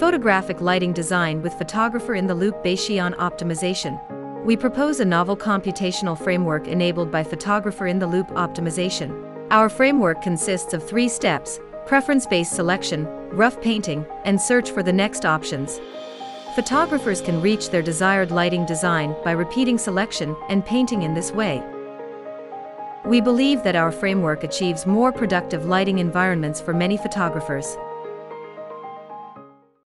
Photographic lighting design with photographer-in-the-loop Bayesian optimization. We propose a novel computational framework enabled by photographer-in-the-loop optimization. Our framework consists of 3 steps: preference-based selection, rough painting, and search for the next options. Photographers can reach their desired lighting design by repeating selection and painting in this way. We believe that our framework achieves more productive lighting environments for many photographers.